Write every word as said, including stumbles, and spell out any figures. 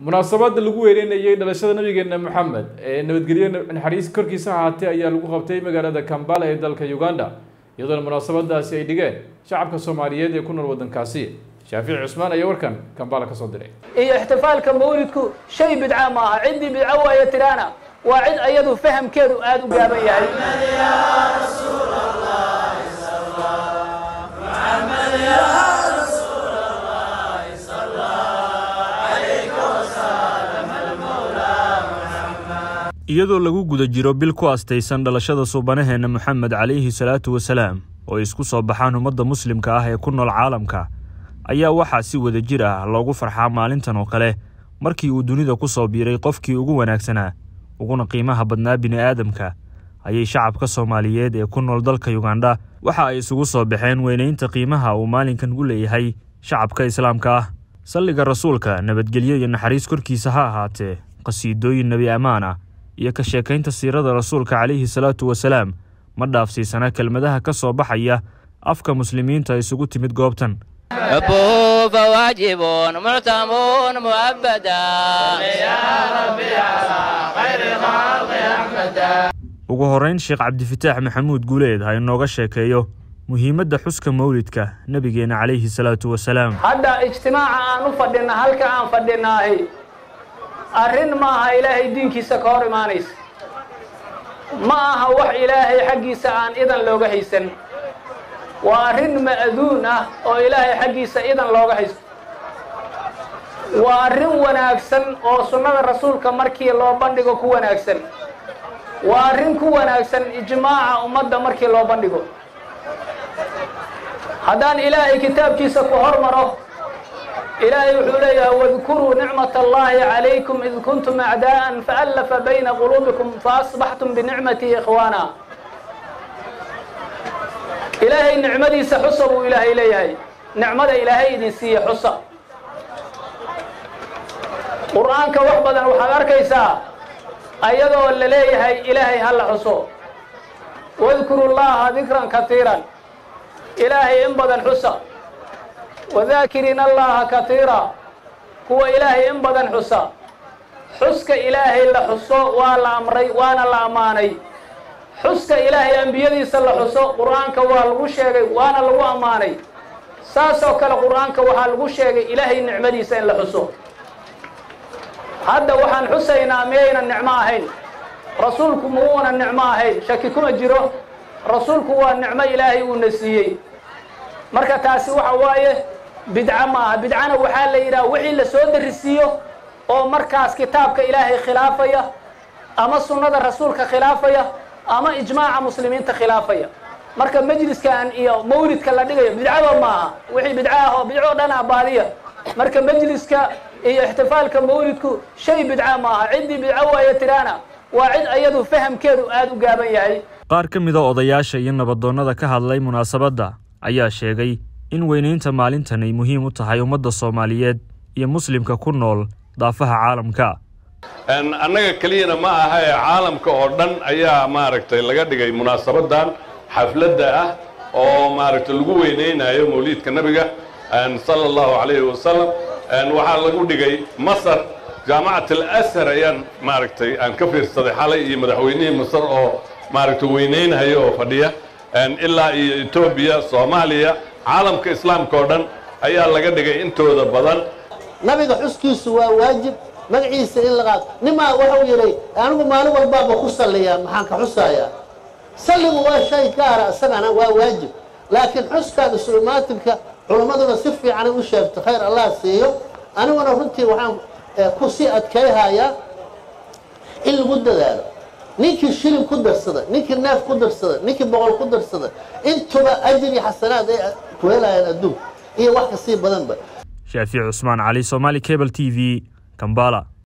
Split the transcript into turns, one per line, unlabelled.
munaasabada lagu weereenayay dhalashada nabigeena Maxamed ee nabadgelyo naxariis korkiisa ahaatay ayaa lagu qabtay magaalada Kampala ee dalka Uganda iyadoo munaasabadaasi ay dhigeen shacabka Soomaaliyeed ee ku nool wadankaasi Shaafici Cusmaan ayaa warkan Kampala ka soo diray
iyo ihtifaalka mawlidku shay bidca ma aha cidi bidca way tirana waa cid ayadu fahamkeedu aad u gaaban yahay ya rasuulallah sallallahu Muhammad ya
iyadoo lagu guda jiro bil ku astaysan dhalashada suubanaheena Maxamed calayhi salaatu wasalaam oo isku soo baxaan ummadda muslimka ah ee ku nool caalamka ayaa waxa si wada jir ah loogu farxaa maalintan oo kale markii uu dunida ku soo biiray qofkii ugu wanaagsanaa uguna qiimaha badnaa bini'aadamka ayay shacabka Soomaaliyeed ee ku nool dalka Uganda waxa ay isugu soo baxeen weynaynta qiimaha uu maalinkan u leeyahay shacabka islaamka ah salliga rasuulka nabadgelyo iyo naxariis korkiisa ha ahaatee qasiidooyin nabi amaana iyo ka sheekaynta siirada rasuulka calayhi salaatu wasalaam ma dhaafsiisana kelmadaha ka soo baxaya afka muslimiinta isugu timid goobtan
أبو فواجب مرتم مؤبدا يا ربي على خير خلق أحمد
ugu horeyn Sheekh Cabdifataax Maxamuud Guuleed ha inooga sheekeeyo muhiimadda xuska mawlidka nabigeena calayhi salaatu wasalaam
hadda ijtimaaca aan u fadhina halka aan fadhinahay arrin ma aha ilaahay diinkiisa ka hor imaanaysa ma aha wax ilaahay xaqiisa aan idan looga haysan waa arrin ma'duun ah oo ilaahay xaqiisa idan looga haysto waa arrin wanaagsan oo sunnada rasuulka markii loo bandhigo ku wanaagsan waa arrin ku wanaagsan ijmaaca ummadda markii loo bandhigo haddaan ilaahay kitaabkiisa ku hormaro إلهي وحوليها واذكروا نعمة الله عليكم إذ كنتم أعداء فألف بين قلوبكم فأصبحتم بنعمته إخوانا إلهي نعمتي سحصب إلهي إليهي نعمة إلهي دي حصة قرآنك وحبدا وحغار كيسا أيضا الليهي إلهي هل حصو واذكروا الله ذكرا كثيرا إلهي انبدا حصة وذاكرين الله كثيرا هو إلهي انبدا حصا حسك إلهي اللي حصو والا أمري وانا لا أماني حسك إلهي أنبيادي سلا حصو قرآنك والغو شيغي وانا لغو أماني ساسو كلا قرآنك وحالغو شيغي إلهي النعمدي سين لحصو هذا وحان حسينا مينا النعماهين رسولكم هو النعماهين شككم الجرو رسولكم هو النعمة إلهي ونسيي marka taasi waxa waaye bidca ma bidcana waxa la yiraahdaa wixii la soo darisiyo oo markaas kitaabka Ilaahay khilaafaya ama sunnada rasuulka khilaafaya ama ijmaaca muslimiinta khilaafaya marka majliskan iyo mawlidka la dhigayo bidcada ma wixii bidca ah oo bidco dhan abaadiya marka majliska iyo ihtifaalka mawlidku shay bidca ma cidi bidca way tirana waa cid ayadu fahamkeedu aad u gaaban yahay
qaar kamid ah odayaasha iyo nabadoonnada ka hadlay munaasabada ayaa sheegay in weynaynta maalintan ay muhiim u tahay ummadda Soomaaliyeed iyo muslimka ku nool daafaha caalamka
an annaga kaliyana ma aha ee caalamka oo dhan ayaa maaragtay laga dhigay munaasabadan xafladda ah oo maaragtay lagu weynaynayo mawlidka nabiga an sallallahu alayhi wasallam an waxa lagu dhigay Masar jaamacad al-Azhar ayaan maaragtay aan ka fiirsaday xalay iyo madaxweynaha Masar oo maaragtay weynaynayo oo fadhiya an ilaa iyo Ethiopia Soomaaliya caalamka islaamka oo dhan ayaa laga dhigay intooda badan
nabiga xuskiisu waa waajib magaciisa in la qaado nima wuxuu yiri anigu maalin walba ku saliyaa maxaan ka xusayaa saligu waa shay gaar ah asagana waa waajib laakiin xuska sunnaatilka culimaduna si fiican u sheegtay khayr Allah siiyo aniguna runtii waxaan ku sii adkayhayaa in lagu dadaalo ninkii shilin ku darsada ninkii neef ku darsada ninkii boqol ku darsada intuba ajri xasanaad ay ku helayaan adduun iyo wax ka sii badan ba
Shaafici Cusmaan Ali Somali Cable T V Kampala